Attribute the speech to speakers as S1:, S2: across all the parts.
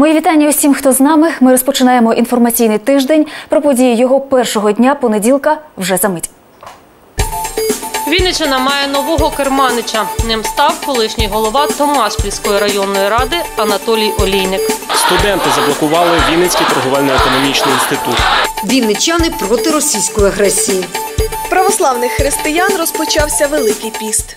S1: Мої вітання усім, хто з нами. Ми розпочинаємо інформаційний тиждень. Про події його першого дня, понеділка, вже за мить.
S2: Вінниччина має нового керманича. Ним став колишній голова Томашпільської районної ради Анатолій Олійник.
S3: Студенти заблокували Вінницький торговельно-економічний інститут.
S4: Вінничани проти російської агресії.
S5: Православних християн розпочався Великий піст.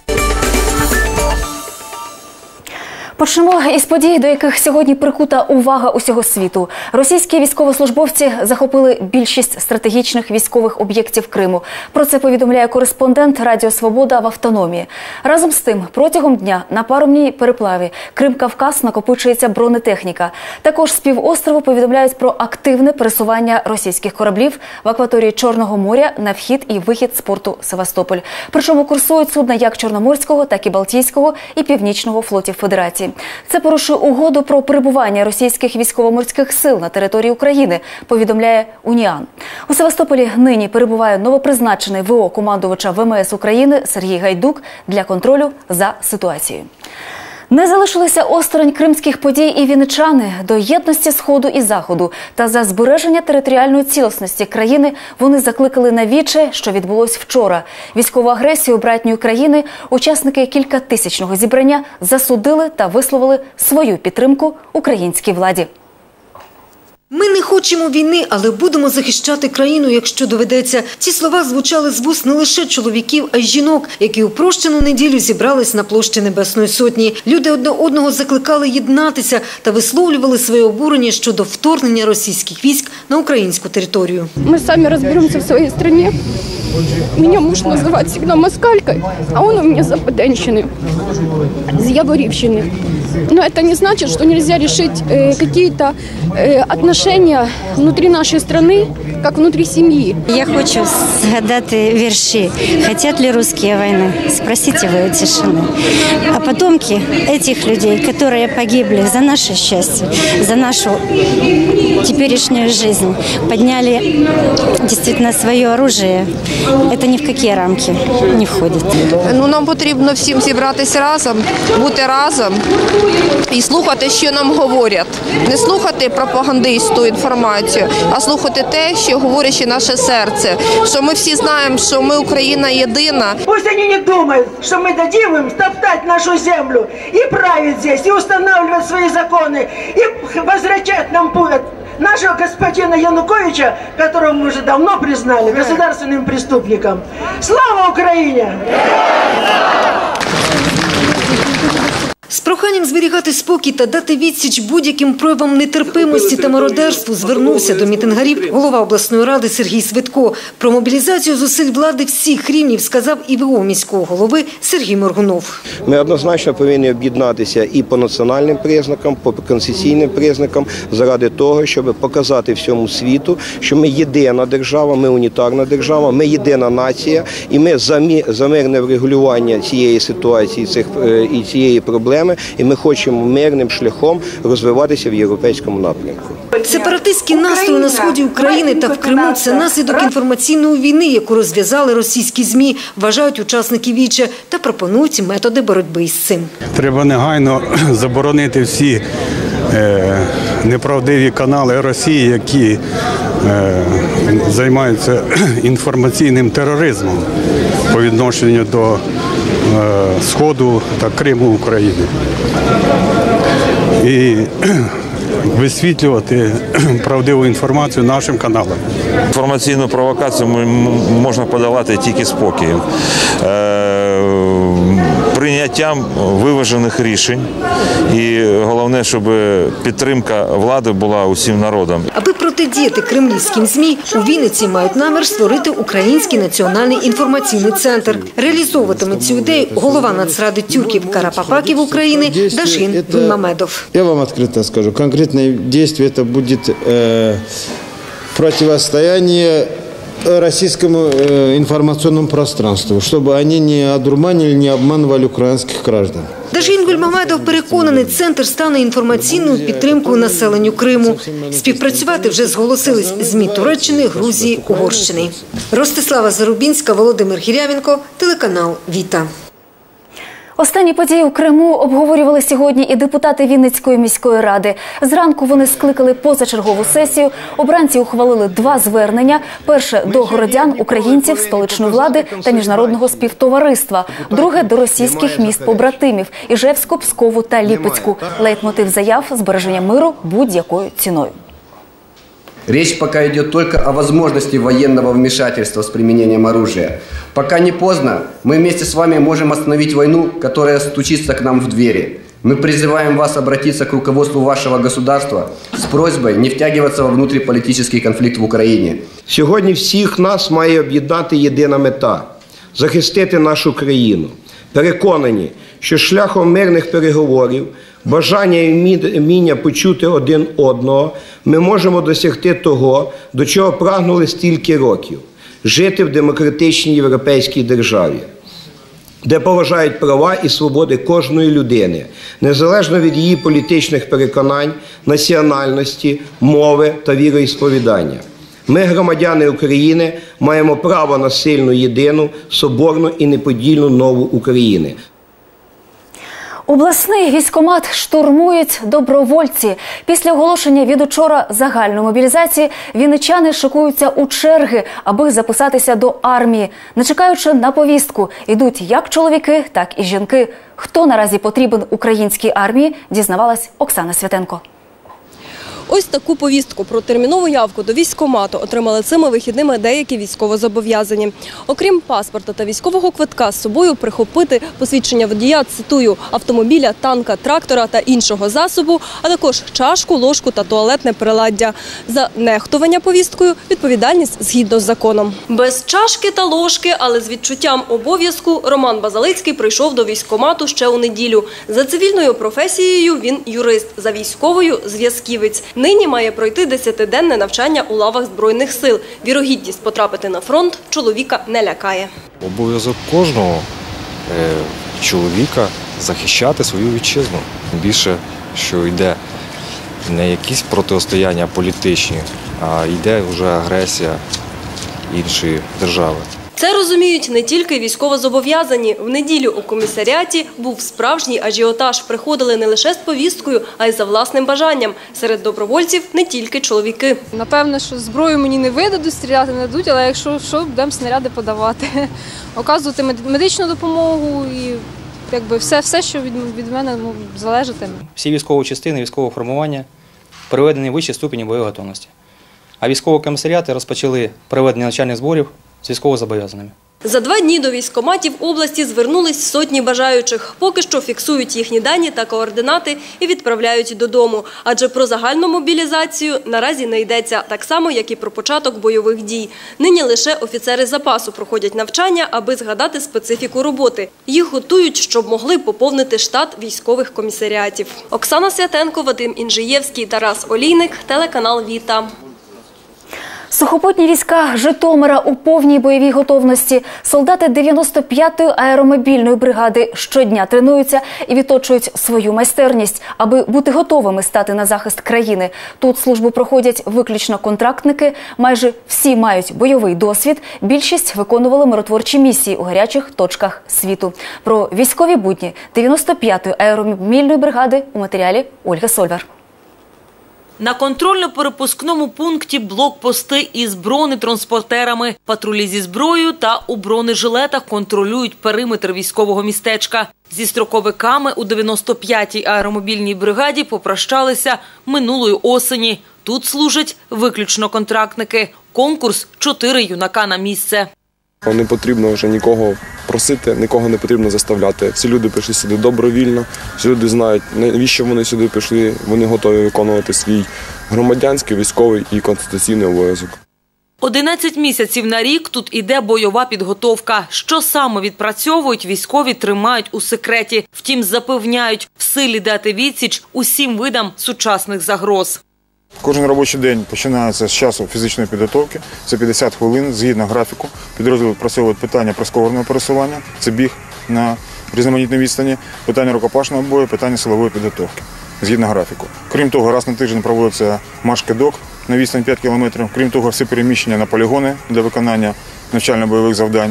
S1: Почнемо із подій, до яких сьогодні прикута увага усього світу. Російські військовослужбовці захопили більшість стратегічних військових об'єктів Криму. Про це повідомляє кореспондент Радіо Свобода в автономії. Разом з тим, протягом дня на паромній переплаві Крим-Кавказ накопичується бронетехніка. Також з півострову повідомляють про активне пересування російських кораблів в акваторії Чорного моря на вхід і вихід з порту Севастополь. Причому курсують судна як Чорноморського, так і Балтійського і Північного флотів Федерації. Це порушує угоду про перебування російських військово-морських сил на території України, повідомляє Уніан. У Севастополі нині перебуває новопризначений ВО-командувача ВМС України Сергій Гайдук для контролю за ситуацією. Не залишилися осторонь кримських подій і вінничани. До єдності Сходу і Заходу та за збереження територіальної цілісності країни вони закликали на віче, що відбулось вчора. Військову агресію братньої країни учасники кількатисячного зібрання засудили та висловили свою підтримку українській владі.
S4: Ми не хочемо війни, але будемо захищати країну, якщо доведеться. Ці слова звучали з вуст не лише чоловіків, а й жінок, які у прощену неділю зібрались на площі Небесної Сотні. Люди одне одного закликали єднатися та висловлювали своє обурення щодо вторгнення російських військ на українську територію.
S6: Ми самі розберемося в своїй країні. Меня муж называет всегда москалькой, а он у меня с Западенщины, с Яворівщини. Но это не значит, что нельзя решить какие-то отношения внутри нашей страны, как внутри семьи.
S7: Я хочу згадати вірші «Хотят ли русские войны? Спросите вы у тишины». А потомки этих людей, которые погибли за наше счастье, за нашу теперешнюю жизнь, подняли действительно свое оружие, это ни в какие рамки не входит.
S8: Нам потрібно всім зібратися разом, бути разом і слухати, що нам говорять. Не слухати пропагандистську інформацію, а слухати те, що говорить ще наше серце. Що ми всі знаємо, що ми Україна єдина.
S9: Пусть вони не думають, що ми дадим їм топтати нашу землю і правити здесь, і встановлювати свої закони, і возвращати нам путь нашего господина Януковича, которого мы уже давно признали государственным преступником. Слава Україні!
S4: З проханням зберігати спокій та дати відсіч будь-яким проявам нетерпимості та мародерству звернувся до мітингарів голова обласної ради Сергій Свитко. Про мобілізацію зусиль влади всіх рівнів сказав і ВО міського голови Сергій Моргунов.
S10: Ми однозначно повинні об'єднатися і по національним признакам, по конституційним признакам, заради того, щоб показати всьому світу, що ми єдина держава, ми унітарна держава, ми єдина нація, і ми за мирне врегулювання цієї ситуації і цієї проблеми, і ми хочемо мирним шляхом розвиватися в європейському напрямку.
S4: Сепаратистські настрої на сході України та в Криму – це наслідок інформаційної війни, яку розв'язали російські ЗМІ, вважають учасники віче та пропонують методи боротьби із цим.
S11: Треба негайно заборонити всі неправдиві канали Росії, які займаються інформаційним тероризмом по відношенню до Сходу та Криму України. І висвітлювати правдиву інформацію нашим каналам.
S12: Інформаційну провокацію можна подолати тільки спокоєм, прийняттям виважених рішень і головне, щоб підтримка влади була усім народом.
S4: Аби протидіяти кремлівським ЗМІ, у Вінниці мають намір створити Український національний інформаційний центр. Реалізовуватиме цю ідею голова Нацради тюрків Карапапаків України Дашин Гульмамедов.
S13: Я вам відкрито скажу, конкретне дії це буде противостояние российскому информационному пространству, чтобы они не одурманили, не обманывали украинских граждан.
S4: Дашин Гульмамедов переконаний, центр стане інформаційною підтримкою населенню Криму. Співпрацювати вже зголосились ЗМІ Туреччини, Грузії, Угорщини. Ростислава Зарубінська, Володимир Гірявенко, телеканал «Віта».
S1: Останні події у Криму обговорювали сьогодні і депутати Вінницької міської ради. Зранку вони скликали позачергову сесію. Обранці ухвалили 2 звернення. Перше – до городян, українців, столичної влади та міжнародного співтовариства. Друге – до російських міст-побратимів – Іжевську, Пскову та Липецьку. Лейтмотив заяв – збереження миру будь-якою ціною.
S14: Речь пока идет только о возможности военного вмешательства с применением оружия. Пока не поздно, мы вместе с вами можем остановить войну, которая стучится к нам в двери. Мы призываем вас обратиться к руководству вашего государства с просьбой не втягиваться во внутриполитический конфликт в Україні.
S10: Сьогодні всіх нас має об'єднати єдина мета – захистити нашу країну. Переконані, що шляхом мирних переговорів, бажання і вміння почути один одного ми можемо досягти того, до чого прагнули стільки років – жити в демократичній європейській державі, де поважають права і свободи кожної людини, незалежно від її політичних переконань, національності, мови та віроісповідання. Ми, громадяни України, маємо право на сильну, єдину, соборну і неподільну нову Україну.
S1: Обласний військкомат штурмують добровольці. Після оголошення від учора загальної мобілізації вінничани шикуються у черги, аби записатися до армії. Не чекаючи на повістку, йдуть як чоловіки, так і жінки. Хто наразі потрібен українській армії, дізнавалась Оксана Святенко.
S15: Ось таку повістку про термінову явку до військкомату отримали цими вихідними деякі військовозобов'язані. Окрім паспорта та військового квитка, з собою прихопити посвідчення водія, цитую, автомобіля, танка, трактора та іншого засобу, а також чашку, ложку та туалетне приладдя. За нехтування повісткою відповідальність згідно з законом. Без чашки та ложки, але з відчуттям обов'язку, Роман Базалицький прийшов до військкомату ще у неділю. За цивільною професією він юрист, за військовою – зв'язківець. Нині має пройти 10-денне навчання у лавах Збройних сил. Вірогідність потрапити на фронт чоловіка не лякає.
S16: Обов'язок кожного чоловіка захищати свою вітчизну. Більше, що йде не якісь протистояння політичні, а йде вже агресія іншої держави.
S15: Це розуміють не тільки військовозобов'язані. В неділю у комісаріаті був справжній ажіотаж. Приходили не лише з повісткою, а й за власним бажанням. Серед добровольців не тільки чоловіки.
S17: Напевно, що зброю мені не видадуть, стріляти не дадуть, але якщо що, будемо снаряди подавати. Оказувати медичну допомогу і все, що від мене залежатиме.
S18: Всі військові частини, військового формування приведені вищі ступені бойової готовності. А військові комісаріати розпочали проведення навчальних зборів з військовозобов'язаними.
S15: За 2 дні до військкоматів області звернулись сотні бажаючих. Поки що фіксують їхні дані та координати і відправляють додому. Адже про загальну мобілізацію наразі не йдеться, так само, як і про початок бойових дій. Нині лише офіцери запасу проходять навчання, аби згадати специфіку роботи. Їх готують, щоб могли поповнити штат військових комісаріатів. Оксана Святенко, Вадим Інжиєвський, Тарас Олійник, телеканал «Віта».
S1: Сухопутні війська Житомира у повній бойовій готовності. Солдати 95-ї аеромобільної бригади щодня тренуються і відточують свою майстерність, аби бути готовими стати на захист країни. Тут службу проходять виключно контрактники. Майже всі мають бойовий досвід. Більшість виконували миротворчі місії у гарячих точках світу. Про військові будні 95-ї аеромобільної бригади у матеріалі Ольги Сольвар.
S19: На контрольно-перепускному пункті блокпости із бронетранспортерами. Патрулі зі зброєю та у бронежилетах контролюють периметр військового містечка. Зі строковиками у 95-й аеромобільній бригаді попрощалися минулої осені. Тут служать виключно контрактники. Конкурс – 4 юнака на місце.
S20: Не потрібно вже нікого просити, нікого не потрібно заставляти. Всі люди прийшли сюди добровільно, всі люди знають, навіщо вони сюди прийшли, вони готові виконувати свій громадянський, військовий і конституційний обов'язок.
S19: 11 місяців на рік тут іде бойова підготовка. Що саме відпрацьовують, військові тримають у секреті. Втім, запевняють, в силі дати відсіч усім видам сучасних загроз.
S21: Кожен робочий день починається з часу фізичної підготовки. Це 50 хвилин згідно графіку. Підрозділи відпрацьовують питання прискореного пересування, це біг на різноманітній відстані, питання рукопашного бою, питання силової підготовки згідно графіку. Крім того, раз на тиждень проводиться марш-кидок на відстань 5 кілометрів. Крім того, всі переміщення на полігони для виконання навчально-бойових завдань.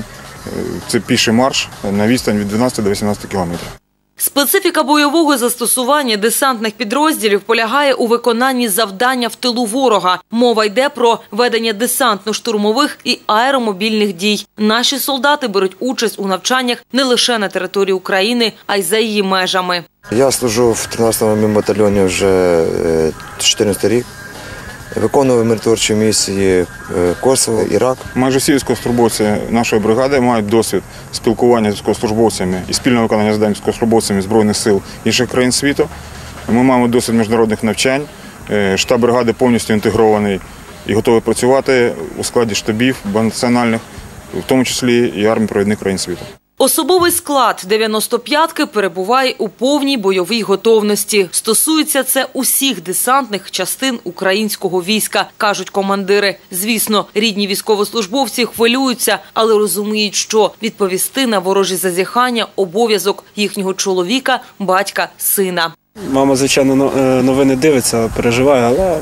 S21: Це піший марш на відстань від 12 до 18 кілометрів.
S19: Специфіка бойового застосування десантних підрозділів полягає у виконанні завдання в тилу ворога. Мова йде про ведення десантно-штурмових і аеромобільних дій. Наші солдати беруть участь у навчаннях не лише на території України, а й за її межами.
S2: Я служу в 13-му батальйоні вже 14 рік. Виконував миротворчі місії Косово, Ірак.
S21: Майже всі військовослужбовці нашої бригади мають досвід спілкування з військовослужбовцями і спільного виконання завдань з військовослужбовцями Збройних сил інших країн світу. Ми маємо досвід міжнародних навчань. Штаб бригади повністю інтегрований і готовий працювати у складі штабів національних, в тому числі і армії провідних країн світу.
S19: Особовий склад 95-ки перебуває у повній бойовій готовності. Стосується це усіх десантних частин українського війська, кажуть командири. Звісно, рідні військовослужбовці хвилюються, але розуміють, що відповісти на ворожі зазіхання – обов'язок їхнього чоловіка, батька, сина.
S3: Мама, звичайно, новини дивиться, переживає, але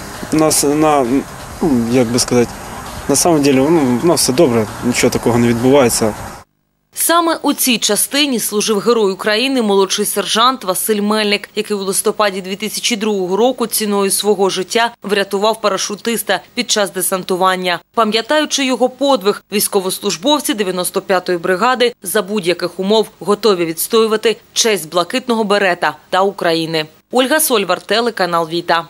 S3: на самом деле, у нас все добре, нічого такого не відбувається.
S19: Саме у цій частині служив герой України молодший сержант Василь Мельник, який у листопаді 2002 року ціною свого життя врятував парашутиста під час десантування. Пам'ятаючи його подвиг, військовослужбовці 95-ї бригади за будь-яких умов готові відстоювати честь блакитного берета та України. Ольга Сольвар, телеканал Віта.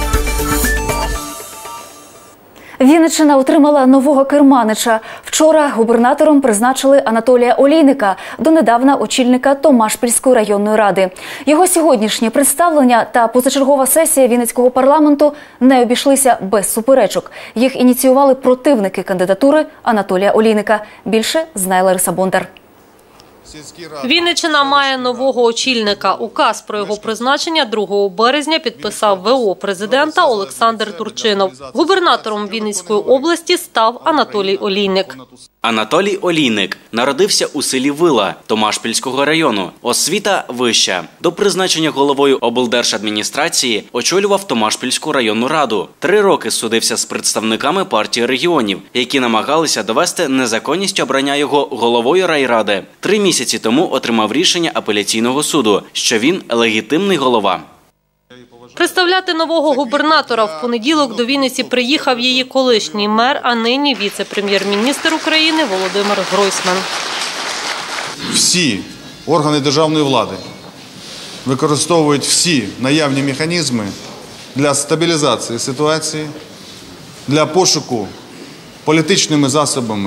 S1: Вінниччина отримала нового керманича. Вчора губернатором призначили Анатолія Олійника, донедавна очільника Томашпільської районної ради. Його сьогоднішнє представлення та позачергова сесія Вінницького парламенту не обійшлися без суперечок. Їх ініціювали противники кандидатури Анатолія Олійника. Більше знає Лариса Бондар.
S22: Вінниччина має нового очільника. Указ про його призначення 2 березня підписав ВО президента Олександр Турчинов. Губернатором Вінницької області став Анатолій Олійник.
S23: Анатолій Олійник народився у селі Вила Томашпільського району. Освіта вища. До призначення головою облдержадміністрації очолював Томашпільську районну раду. 3 роки судився з представниками партії регіонів, які намагалися довести незаконність обрання його головою райради. 3 місяці тому отримав рішення апеляційного суду, що він легітимний голова.
S22: Представляти нового губернатора в понеділок до Вінниці приїхав її колишній мер, а нині віце-прем'єр-міністр України Володимир Гройсман.
S24: Всі органи державної влади використовують всі наявні механізми для стабілізації ситуації, для пошуку політичними засобами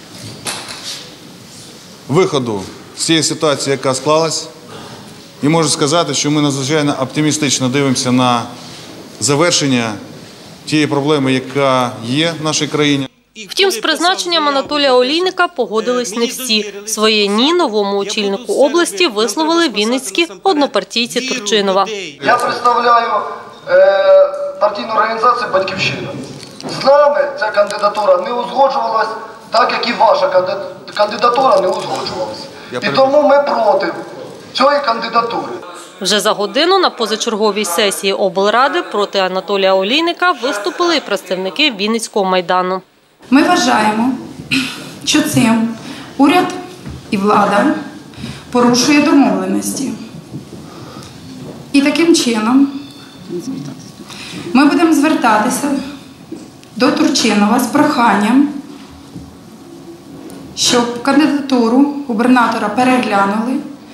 S24: виходу з цієї ситуації, яка склалась. І можу сказати, що ми надзвичайно оптимістично дивимося на завершення тієї проблеми, яка є в нашій країні.
S22: Втім, з призначенням Анатолія Олійника погодились не всі. Своє «ні» новому очільнику області висловили вінницькі однопартійці Турчинова.
S25: Я представляю партійну організацію «Батьківщина». З нами ця кандидатура не узгоджувалась, так як і ваша кандидатура не узгоджувалась. І тому ми проти цієї кандидатури.
S22: Вже за годину на позачерговій сесії облради проти Анатолія Олійника виступили і представники Вінницького Майдану.
S26: Ми вважаємо, що цим уряд і влада порушує домовленості. І таким чином ми будемо звертатися до Турчинова з проханням, щоб кандидатуру губернатора переглянули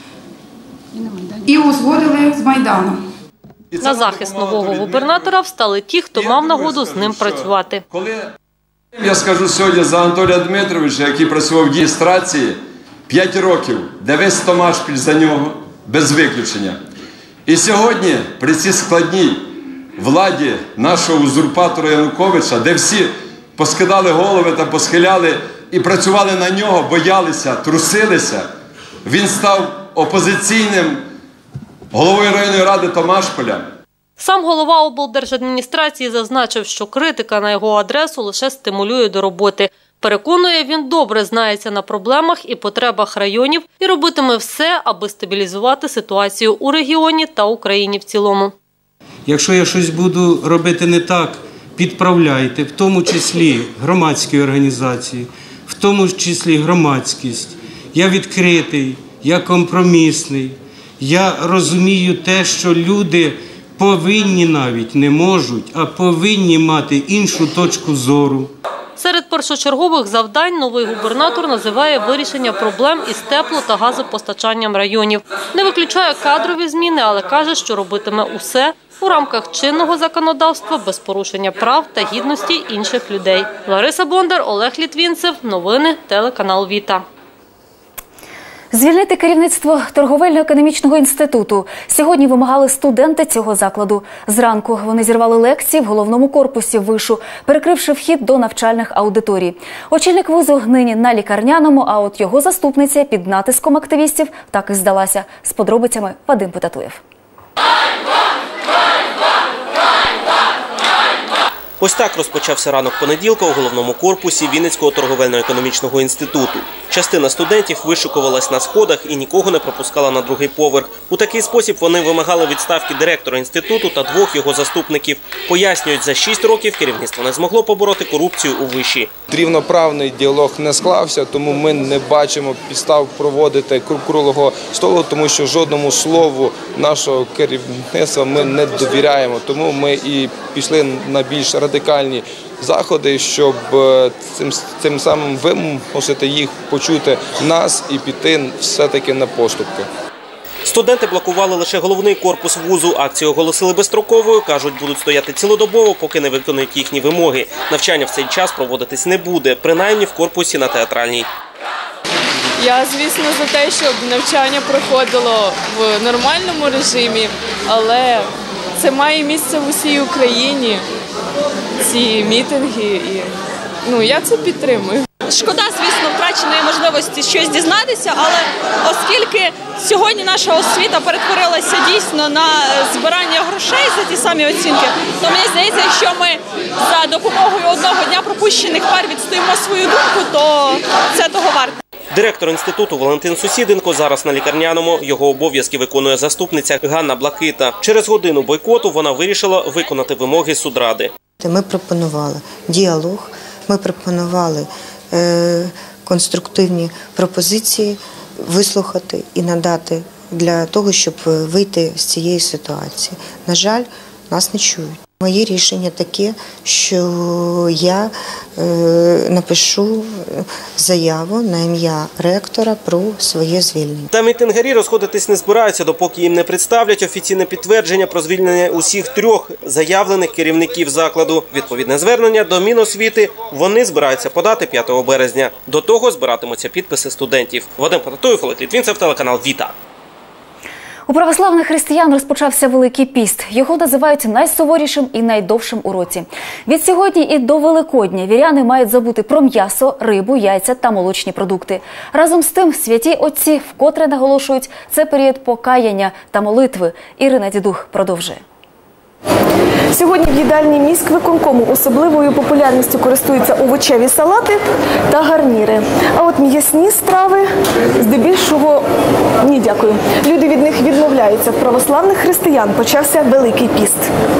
S26: і узгодили з Майданом.
S22: На захист нового губернатора встали ті, хто мав нагоду з ним працювати.
S27: Я скажу сьогодні за Анатолія Дмитровича, який працював в адміністрації 5 років, де весь Томашпіль за нього, без виключення. І сьогодні при цій складній владі нашого узурпатора Януковича, де всі поскидали голови та посхиляли і працювали на нього, боялися, трусилися, він став опозиційним головою районної ради Томашпіля.
S22: Сам голова облдержадміністрації зазначив, що критика на його адресу лише стимулює до роботи. Переконує, він добре знається на проблемах і потребах районів і робитиме все, аби стабілізувати ситуацію у регіоні та Україні в цілому.
S28: Якщо я щось буду робити не так, підправляйте, в тому числі громадські організації, в тому числі громадськість. Я відкритий, я компромісний. Я розумію те, що люди повинні навіть, не можуть, а повинні мати іншу точку зору.
S22: Серед першочергових завдань новий губернатор називає вирішення проблем із тепло- та газопостачанням районів. Не виключає кадрові зміни, але каже, що робитиме усе у рамках чинного законодавства без порушення прав та гідності інших людей. Лариса Бондар, Олег Літвінцев. Новини телеканал Віта.
S1: Звільнити керівництво торговельно-економічного інституту сьогодні вимагали студенти цього закладу. Зранку вони зірвали лекції в головному корпусі вишу, перекривши вхід до навчальних аудиторій. Очільник вузу нині на лікарняному, а от його заступниця під натиском активістів так і здалася. З подробицями Вадим Потатуєв.
S5: Ось так розпочався ранок понеділка у головному корпусі Вінницького торговельно-економічного інституту. Частина студентів вишикувалась на сходах і нікого не пропускала на другий поверх. У такий спосіб вони вимагали відставки директора інституту та двох його заступників. Пояснюють, за 6 років керівництво не змогло побороти корупцію у виші.
S6: Рівноправний діалог не склався, тому ми не бачимо підстав проводити круглого столу, тому що жодному слову нашого керівництва ми не довіряємо. Тому ми і пішли на більш радикальні заходи, щоб цим самим вимусити їх почути нас і піти все-таки на поступки.
S5: Студенти блокували лише головний корпус вузу. Акцію оголосили безстроковою. Кажуть, будуть стояти цілодобово, поки не виконують їхні вимоги. Навчання в цей час проводитись не буде, принаймні в корпусі на Театральній.
S7: Я, звісно, за те, щоб навчання проходило в нормальному режимі, але це має місце в усій Україні, ці мітинги, і я це підтримую.
S8: Шкода, звісно, втраченої можливості щось дізнатися, але оскільки сьогодні наша освіта перетворилася дійсно на збирання грошей за ті самі оцінки, то мені здається, якщо ми за допомогою одного дня пропущених пар відстоїмо свою думку, то це того варте.
S5: Директор інституту Валентин Сусіденко зараз на лікарняному. Його обов'язки виконує заступниця Ганна Блакита. Через годину бойкоту вона вирішила виконати вимоги судради.
S9: Ми пропонували діалог, ми пропонували конструктивні пропозиції вислухати і надати для того, щоб вийти з цієї ситуації. На жаль, нас не чують. Моє рішення таке, що я напишу заяву на ім'я ректора про своє звільнення.
S5: Та мітингарі розходитись не збираються, допоки їм не представлять офіційне підтвердження про звільнення усіх 3 заявлених керівників закладу. Відповідне звернення до Міносвіти вони збираються подати 5 березня. До того збиратимуться підписи студентів. Вадим Потатуєв, Олег Літвінцев, телеканал Віта.
S1: У православних християн розпочався Великий піст. Його називають найсуворішим і найдовшим у році. Від сьогодні і до Великодня віряни мають забути про м'ясо, рибу, яйця та молочні продукти. Разом з тим, святі отці вкотре наголошують, це період покаяння та молитви. Ірина Дідух продовжує.
S11: Сьогодні в їдальні міськвиконкому особливою популярністю користуються овочеві салати та гарніри. А от м'ясні страви здебільшого ні, дякую. Люди від них відмовляються. В православних християн почався Великий піст.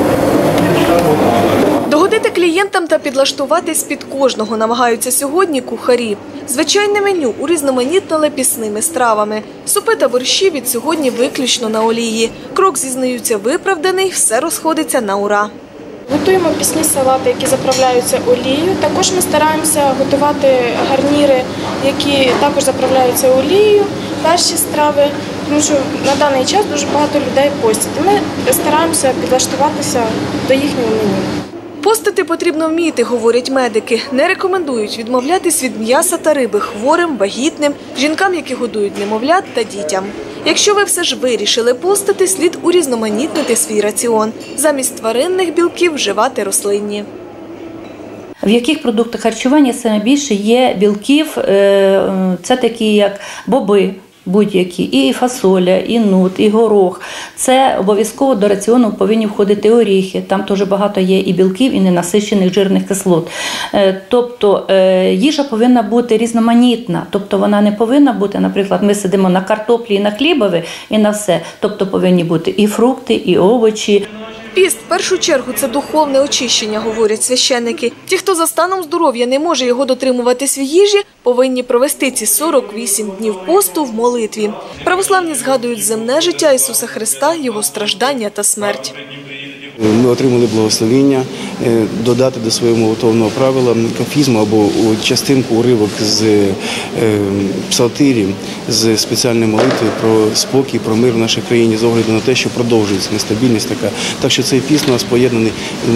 S11: Догодити клієнтам та підлаштуватись під кожного намагаються сьогодні кухарі. Звичайне меню урізноманітнили пісними стравами. Супи та борщі від сьогодні виключно на олії. Крок, зізнаються, виправданий, все розходиться на ура.
S12: Готуємо пісні салати, які заправляються олією. Також ми стараємося готувати гарніри, які також заправляються олією, перші страви, тому що на даний час дуже багато людей постять. Ми стараємося підлаштуватися до їхнього меню.
S11: Постити потрібно вміти, говорять медики. Не рекомендують відмовлятись від м'яса та риби хворим, вагітним, жінкам, які годують немовлят та дітям. Якщо ви все ж вирішили постити, слід урізноманітнити свій раціон. Замість тваринних білків вживати рослинні.
S13: В яких продуктах харчування саме більше є білків, це такі як боби, будь-які, і фасоля, і нут, і горох. Це обов'язково до раціону повинні входити оріхи. Там теж багато є і білків, і ненасичених жирних кислот. Тобто їжа повинна бути різноманітна. Тобто вона не повинна бути, наприклад, ми сидимо на картоплі і на хлібові, і на все. Тобто повинні бути і фрукти, і овочі.
S11: Піст в першу чергу – це духовне очищення, говорять священники. Ті, хто за станом здоров'я не може його дотримуватись в їжі, повинні провести ці 48 днів посту в молитві. Православні згадують земне життя Ісуса Христа, Його страждання та смерть.
S4: Ми отримали благословення додати до свого молитовного правила кафізму або частинку уривок з псалтирів, з спеціальної молитви про спокій, про мир в нашій країні, з огляду на те, що продовжується нестабільність така. Так що цей піст у нас поєднаний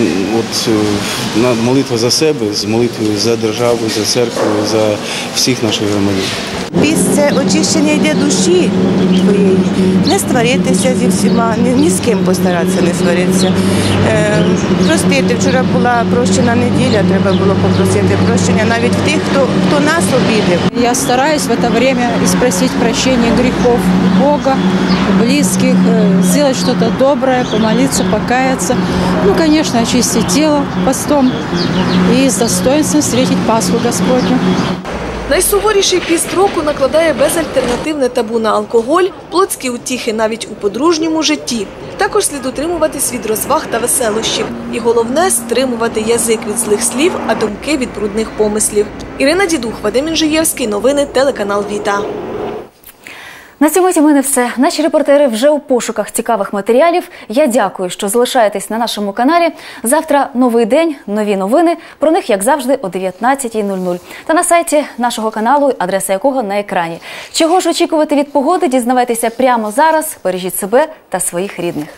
S4: молитва за себе, з молитвою за державу, за церкву, за всіх наших громадян.
S10: Піст – це очищення йде душі твоєї. Не сваритися зі всіма, ні з ким постаратися не сваритися. Простити. Вчора була прощена неділя, треба було попросити прощення навіть в тих, хто нас обідав.
S14: Я стараюсь в это время спросить прощения грехов Бога, близких, сделать что-то доброе, помолиться, покаяться. Ну, конечно, очистить тело постом и с достоинством встретить Пасху Господню.
S11: Найсуворіший піст року накладає безальтернативне табу на алкоголь, плотські утіхи навіть у подружньому житті. Також слід утримуватись від розваг та веселощів. І головне – стримувати язик від злих слів, а думки від брудних помислів. Ірина Дідух, Вадим Інжиєвський. Новини телеканал Віта.
S1: На сьогодні в мене все. Наші репортери вже у пошуках цікавих матеріалів. Я дякую, що залишаєтесь на нашому каналі. Завтра новий день, нові новини. Про них, як завжди, о 19:00. Та на сайті нашого каналу, адреса якого на екрані. Чого ж очікувати від погоди, дізнавайтеся прямо зараз. Бережіть себе та своїх рідних.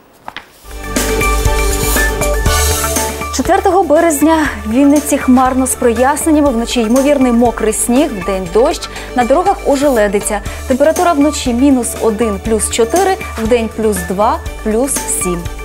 S1: 4 березня в Вінниці хмарно з проясненнями, вночі ймовірний мокрий сніг, вдень дощ, на дорогах ожеледиця. Температура вночі -1 +4, вдень +2, +7.